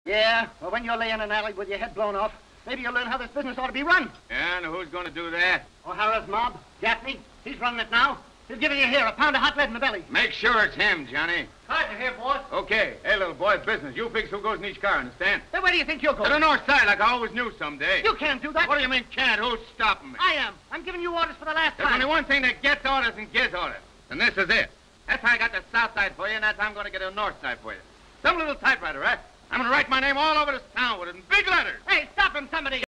Yeah, well, when you're laying in an alley with your head blown off, maybe you'll learn how this business ought to be run. Yeah, and who's going to do that? O'Hara's mob, Gaffney, he's running it now. He's giving you here a pound of hot lead in the belly. Make sure it's him, Johnny. Hard to hear, boss. Okay. Hey, little boy, business. You fix who goes in each car, understand? Then where do you think you'll go? To the north side, like I always knew someday. You can't do that. What do you mean can't? Who's stopping me? I am. I'm giving you orders for the last There's time. only one thing that gets orders and gives orders. And this is it. That's how I got the south side for you, and that's how I'm going to get the north side for you. Some little typewriter, right? I'm going to write my name all over this town with it in big letters. Hey, stop him, somebody.